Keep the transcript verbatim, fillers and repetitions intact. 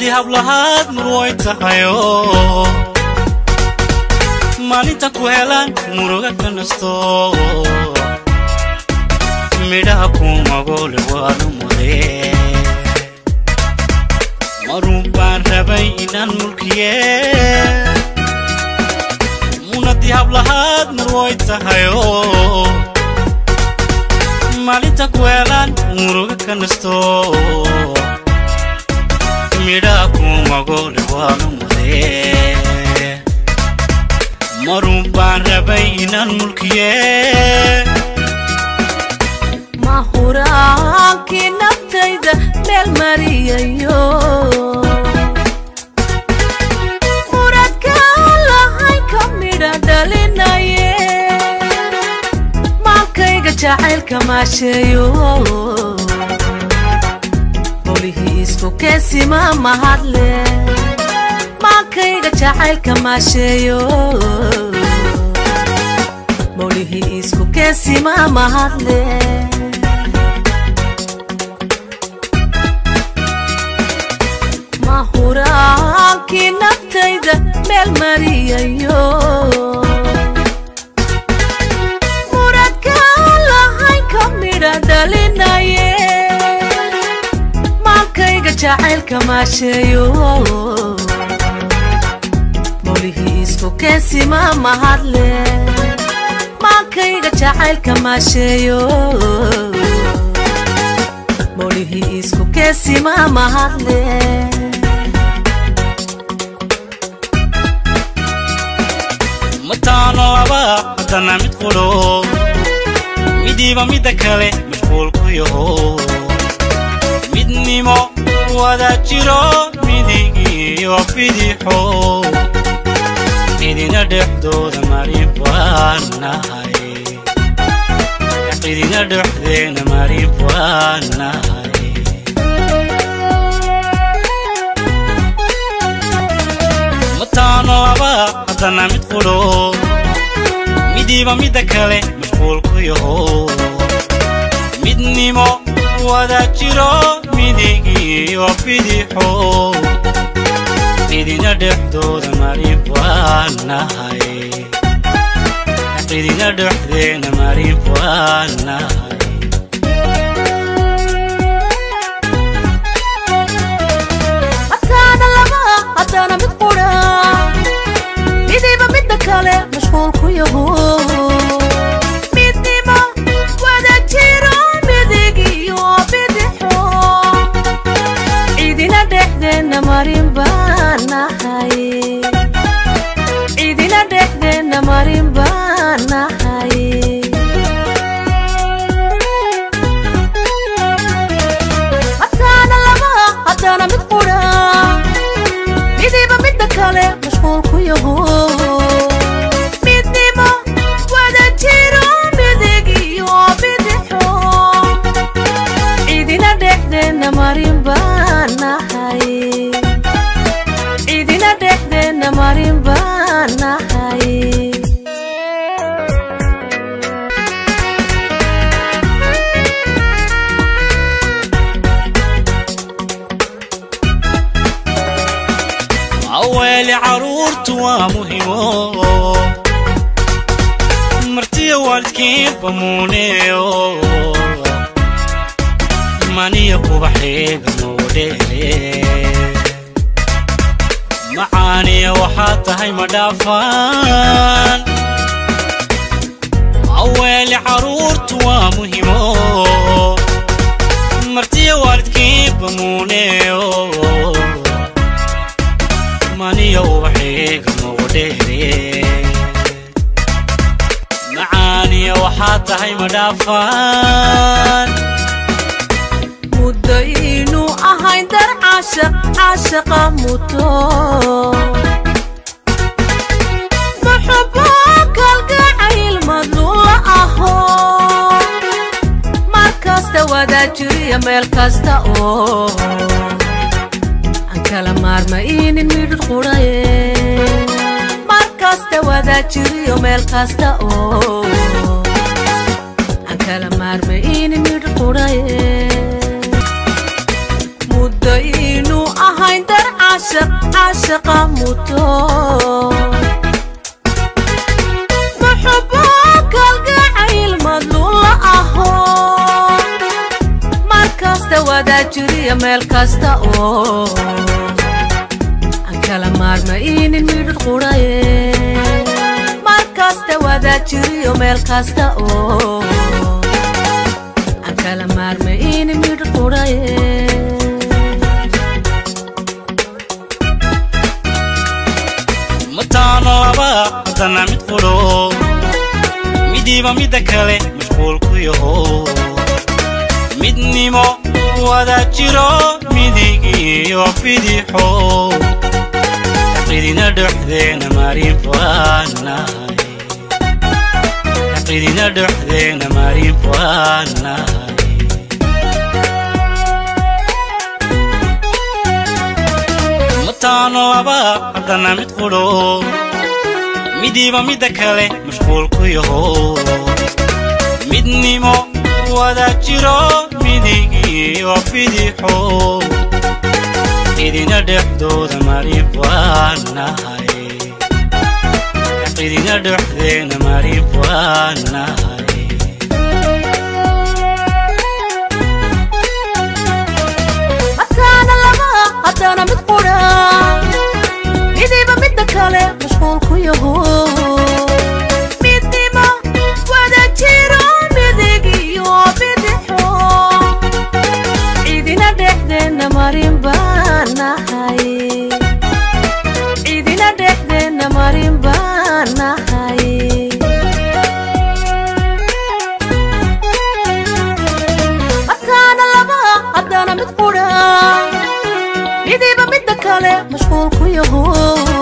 munadii hablahaad murway tahayo maalinta ku helaan muruga ka nasto midhaha ku magole waanu mudee marun baan rabay inaan mulkiye munadii hablahaad murway tahayo maalinta ku helaan muruga ka nasto midhaha ku magole waanu mudee marun baan rabay inaan mulkiye mahuraankii naftayda meel mariyayo muradkaan lahayn ka midha dhalinaye maalkayga jacaylka maasheeyo howlihii isku keensima mahadle maalkayga jacaylka maasheeyo howlihii isku keensima mahadle mahuraankii naftayda meel mariyayo muradkaan lahayn ka midha dhalinaye maalkayga jacaylka maasheeyo howlihii isku keensima mahadle maalkayga jacaylka maasheeyo howlihii isku keensima mahadle mataano laba haddana mid qudho midiiba midda kale mashquul ku yaho midnimo wada jiro midigiyo bidixo idina dhexdooda marin baan nahay idina dhexdeena marin baan nahay mataano laba haddana mid qudho midiiba midda kale mashquul ku yaho midnimo wada jiro midigiyo bidixo idina dhexdooda marin baan nahay idina dhexdeena marin baan nahay mataana laba haddana mid qudha midiiba midda kale mashquul ku yaho midnimo wada jiro midigiyo bidixo idina dhexdeena marin baan nahay idina dhexdeena marin baan nahay mataana laba haddana mid qudha midiiba midda kale mashquul ku yaho midnimo wada jiro midigiyo bidixo idina dhexdeena marin baan nahay idina dhexdeena marin baan nahay أول عرورت ومهمو مرتي والدكين بمونيو ماني قبحي قنودي معاني وحاتهاي مدافان أول عرورت ومهمو مرتي والدكين بمونيو ماني وحي قنودي معاني وحاتهاي مدافان مدينو أهين در عاشق عاشق موتو محبك القعيل مظلول أهو مركزت ودا جري ملكزت أوه أنكلا مارمين المير الخوري مركزت ودا جري ملكزت أوه أنكلا مارمين المير الخوري مدينو أهين در عاشق عاشق موتو محبوك القعيل مضلول أهو مركزتا ودا جري ملكزتا أوه أنكلا مارمين الميد القراي مركزتا ودا جري ملكزتا أوه أنكلا مارمين الميد القراي متانا لبا هدنا مد قلو مديبا مد كله مشغول كيهو مدنيمو ودا جيرو مديقي وفيديحو حقيدنا دحدينا مارين فواناي حقيدنا دحدينا مارين فواناي متانا لبا هدنا مد قلو مديبا مد كله مشغول كيهو مدنيمو ودا جيرو مديقي وفيديحو حقيدنا دحدودا مارين فواناي حقيدنا دحدينا مارين فواناي متانا لبا هدنا مد قلو مديبا مد كله مشغول كيهو Marin bana hai idina dekdena marin bana hai akana laba hadana mid qura idiba mid kale mashghul ku yaho